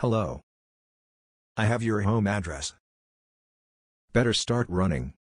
Hello. I have your home address. Better start running.